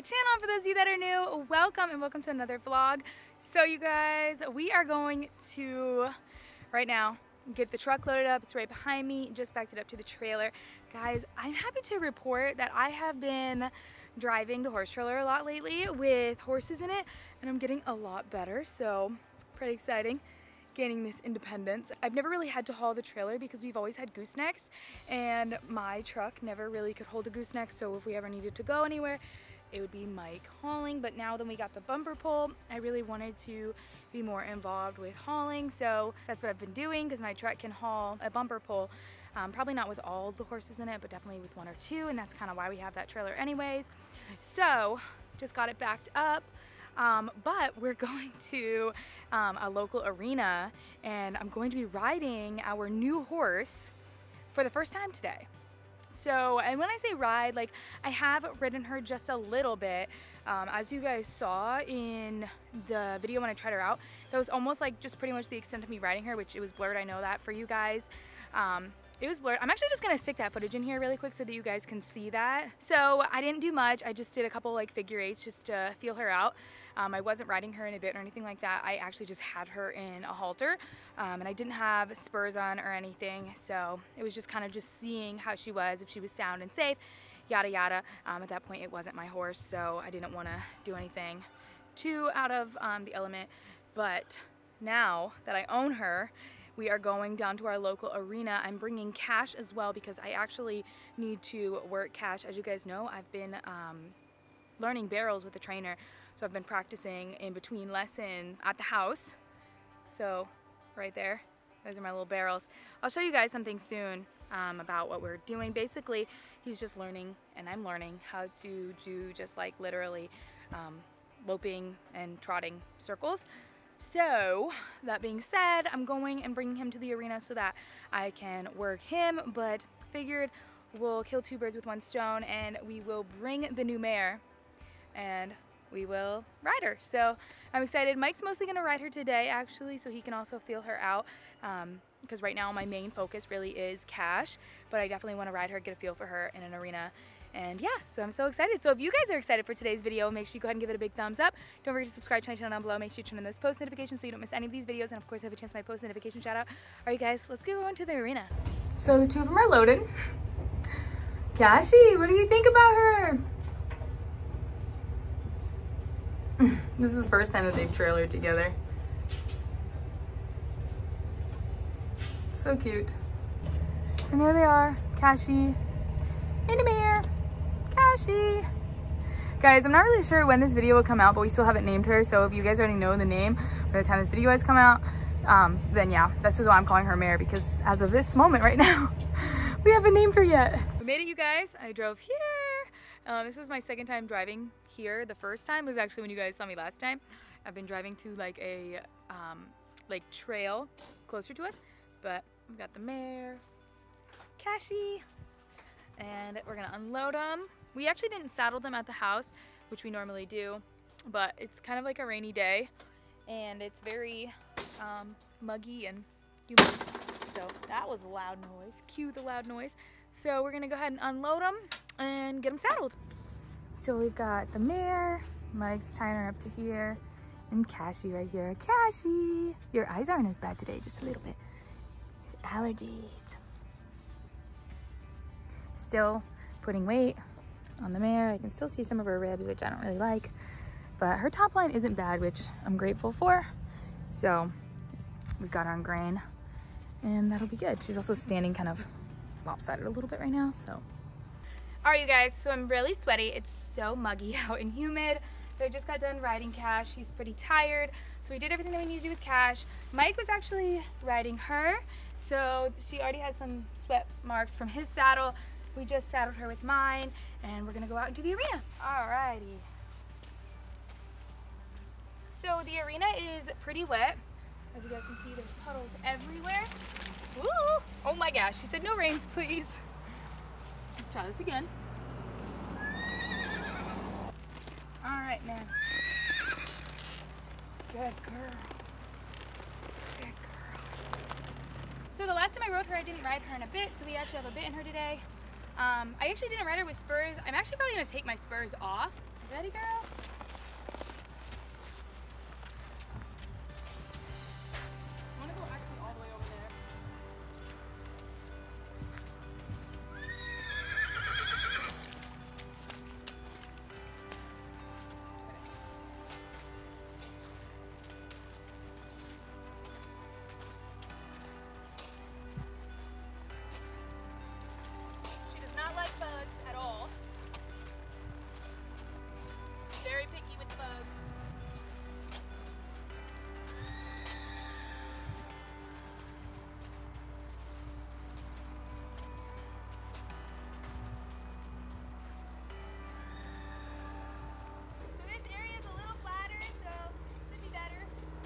my channel. For those of you that are new, welcome and welcome to another vlog. So you guys, we are going to right now get the truck loaded up. It's right behind me, just backed it up to the trailer. Guys, I'm happy to report that I have been driving the horse trailer a lot lately with horses in it, and I'm getting a lot better, so pretty exciting. Gaining this independence. I've never really had to haul the trailer because we've always had goosenecks, and my truck never really could hold a gooseneck, so if we ever needed to go anywhere, it would be Mike hauling. But now that we got the bumper pull, I really wanted to be more involved with hauling, so that's what I've been doing because my truck can haul a bumper pull. Probably not with all the horses in it, but definitely with one or two, and that's kind of why we have that trailer anyways. So just got it backed up. But we're going to a local arena, and I'm going to be riding our new horse for the first time today. So, and when I say ride, like, I have ridden her just a little bit. As you guys saw in the video when I tried her out, that was almost like just pretty much the extent of me riding her, which it was blurred, I know that for you guys. It was blurred. I'm actually just gonna stick that footage in here really quick so that you guys can see that. So I didn't do much. I just did a couple like figure eights just to feel her out. I wasn't riding her in a bit or anything like that. I actually just had her in a halter, and I didn't have spurs on or anything. So it was just kind of just seeing how she was, if she was sound and safe, yada yada. At that point it wasn't my horse, so I didn't want to do anything too out of the element. But now that I own her, we are going down to our local arena. I'm bringing Cash as well because I actually need to work Cash. As you guys know, I've been learning barrels with a trainer, so I've been practicing in between lessons at the house. So right there, those are my little barrels. I'll show you guys something soon about what we're doing. Basically, he's just learning, and I'm learning how to do just like literally loping and trotting circles. So that being said, I'm going and bringing him to the arena so that I can work him, but figured we'll kill two birds with one stone, and we will bring the new mare and we will ride her. So I'm excited. Mike's mostly gonna ride her today actually, so he can also feel her out, because right now my main focus really is Cash, but I definitely want to ride her, get a feel for her in an arena. And yeah, so I'm so excited. So if you guys are excited for today's video, make sure you go ahead and give it a big thumbs up. Don't forget to subscribe to my channel down below. Make sure you turn on those post notifications so you don't miss any of these videos. And of course, have a chance to my post notification shout out. All right, guys, let's go into the arena. So the two of them are loaded. Cashy, what do you think about her? This is the first time that they've trailered together. So cute. And there they are, Cashy and a mare. Cashy. Guys, I'm not really sure when this video will come out, but we still haven't named her, so if you guys already know the name by the time this video has come out, then yeah, this is why I'm calling her Mare, because as of this moment right now, we haven't named her yet. We made it, you guys. I drove here. This is my second time driving here. The first time was actually when you guys saw me last time. I've been driving to like a like trail closer to us, but we've got the mare, Cashy, and we're gonna unload them. We actually didn't saddle them at the house, which we normally do, but it's kind of like a rainy day and it's very muggy and humid. So that was a loud noise. Cue the loud noise. So we're gonna go ahead and unload them and get them saddled. So we've got the mare, Mike's tying her up to here, and Cashy right here. Cashy! Your eyes aren't as bad today, just a little bit. It's allergies. Still putting weight on the mare. I can still see some of her ribs, which I don't really like, but her top line isn't bad, which I'm grateful for. So we've got her on grain, and that'll be good. She's also standing kind of lopsided a little bit right now, so. All right, you guys, so I'm really sweaty. It's so muggy out and humid. So I just got done riding Cash. She's pretty tired, so we did everything that we need to do with Cash. Mike was actually riding her, so she already has some sweat marks from his saddle. We just saddled her with mine, and we're gonna go out into the arena. Alrighty. So the arena is pretty wet. As you guys can see, there's puddles everywhere. Ooh! Oh my gosh, she said no rains, please. Let's try this again. Alright, man. Good girl. Good girl. So the last time I rode her, I didn't ride her in a bit, so we actually have a bit in her today. I actually didn't ride her with spurs. I'm actually probably going to take my spurs off Ready, girl? I want to go actually all the way over there. She does not like bugs at all. Very picky with bugs. So this area is a little flatter, so should be better.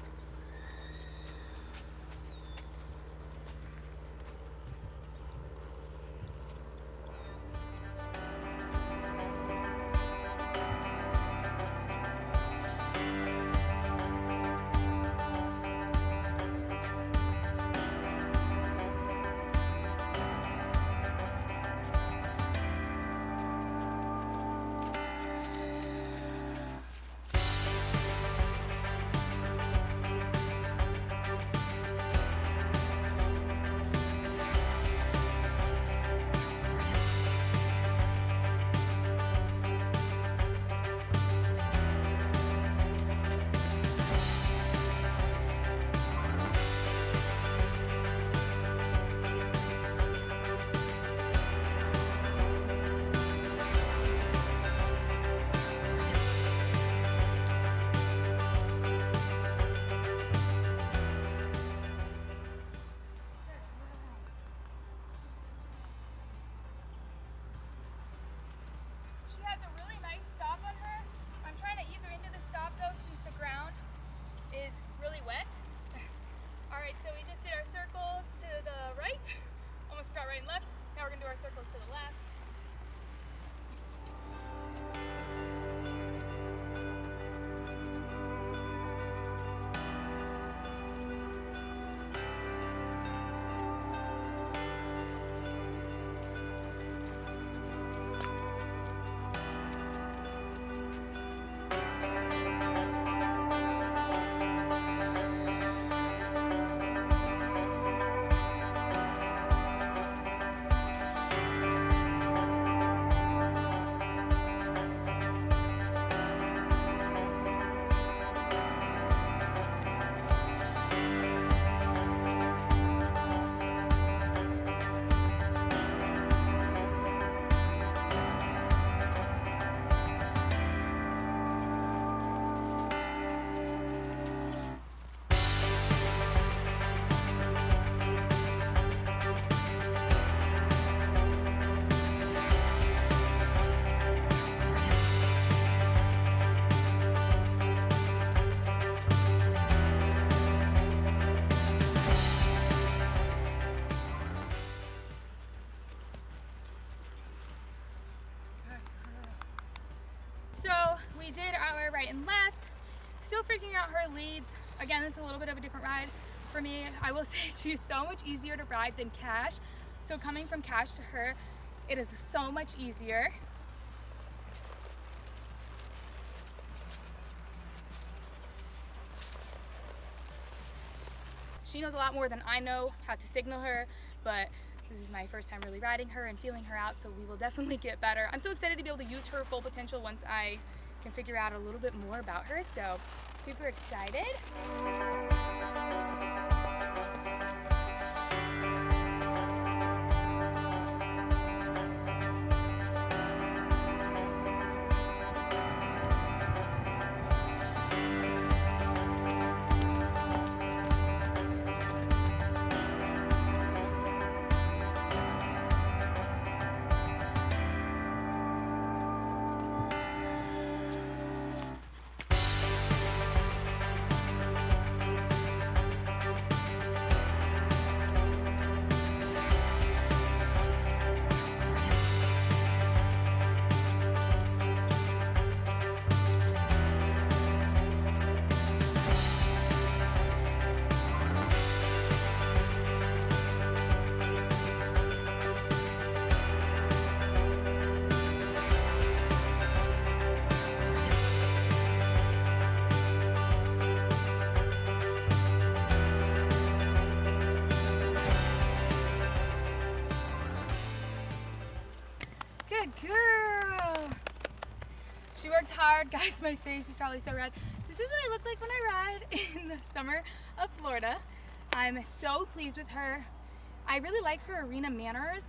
She has a really nice stop on her. I'm trying to ease her into the stop though since the ground is really wet. Alright, so we just did our circles to the right. Almost forgot right and left. Now we're going to do our circles to the left. So we did our right and left, still figuring out her leads. Again, this is a little bit of a different ride for me. I will say she's so much easier to ride than Cash. So coming from Cash to her, it is so much easier. She knows a lot more than I know how to signal her, but this is my first time really riding her and feeling her out, so we will definitely get better. I'm so excited to be able to use her full potential once I can figure out a little bit more about her, so super excited. hard. Guys, my face is probably so red. This is what I look like when I ride in the summer of Florida. I'm so pleased with her. I really like her arena manners.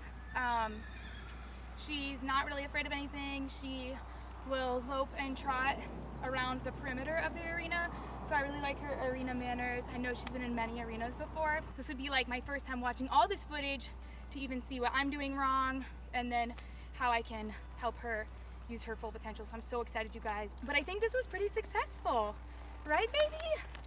She's not really afraid of anything. She will lope and trot around the perimeter of the arena. So I really like her arena manners. I know she's been in many arenas before. This would be like my first time watching all this footage to even see what I'm doing wrong and then how I can help her use her full potential. So I'm so excited, you guys. But I think this was pretty successful. Right, baby?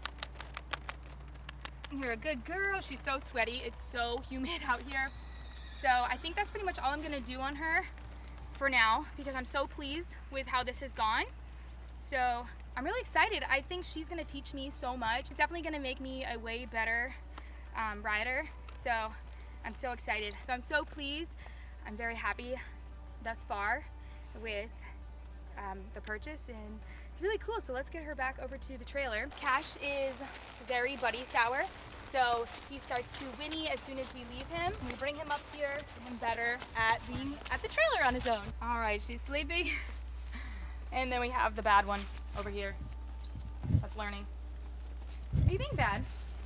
You're a good girl. She's so sweaty. It's so humid out here. So I think that's pretty much all I'm gonna do on her for now because I'm so pleased with how this has gone. So I'm really excited. I think she's gonna teach me so much. It's definitely gonna make me a way better rider. So I'm so excited. So I'm so pleased. I'm very happy thus far with the purchase, and it's really cool. So let's get her back over to the trailer. Cash is very buddy sour. So he starts to whinny as soon as we leave him. We bring him up here and better at being at the trailer on his own. All right, she's sleeping. And then we have the bad one over here that's learning. Are you being bad?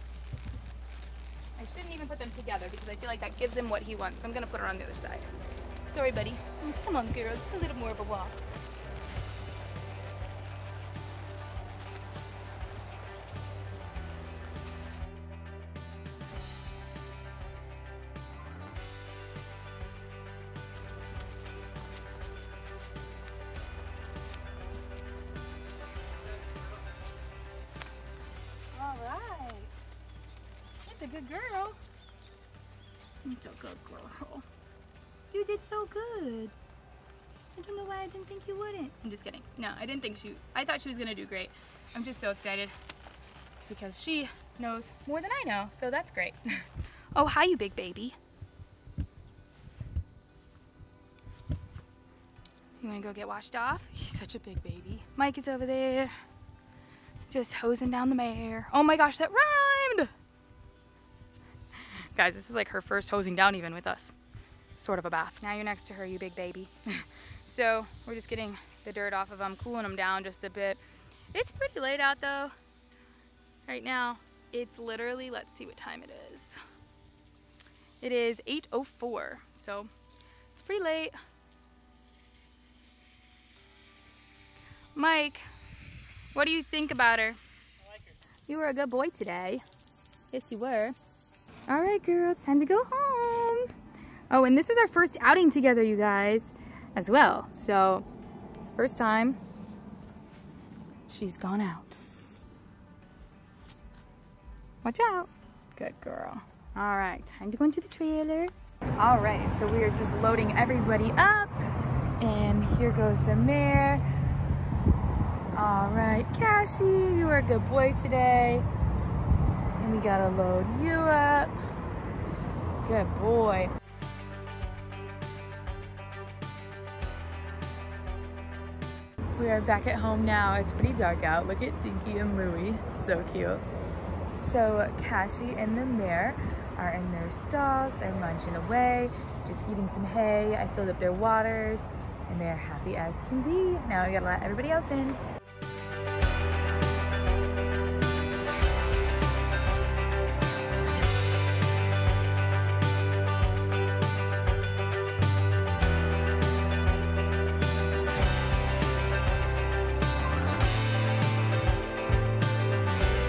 I shouldn't even put them together because I feel like that gives him what he wants. So I'm gonna put her on the other side. Sorry, buddy. Come on, girl, just a little more of a walk. A good girl. It's a good girl. You did so good. I don't know why I didn't think you wouldn't. I'm just kidding. No, I didn't think I thought she was gonna do great. I'm just so excited because she knows more than I know, so that's great. Oh, hi, you big baby. You wanna go get washed off? He's such a big baby. Mike is over there, just hosing down the mare. Oh my gosh, that rhymed! Guys, this is like her first hosing down even with us. Sort of a bath. Now you're next to her, you big baby. So we're just getting the dirt off of them, cooling them down just a bit. It's pretty late out though. Right now, it's literally, let's see what time it is. It is 8:04, so it's pretty late. Mike, what do you think about her? I like her. You were a good boy today. Yes, you were. All right, girl, it's time to go home. Oh, and this was our first outing together, you guys, as well. So, it's the first time she's gone out. Watch out. Good girl. All right, time to go into the trailer. All right, so we are just loading everybody up. And here goes the mare. All right, Cassie, you were a good boy today. We gotta load you up. Good boy. We are back at home now. It's pretty dark out. Look at Dinky and Louie. So cute. So Cassie and the mare are in their stalls. They're munching away, just eating some hay. I filled up their waters and they're happy as can be. Now we gotta let everybody else in.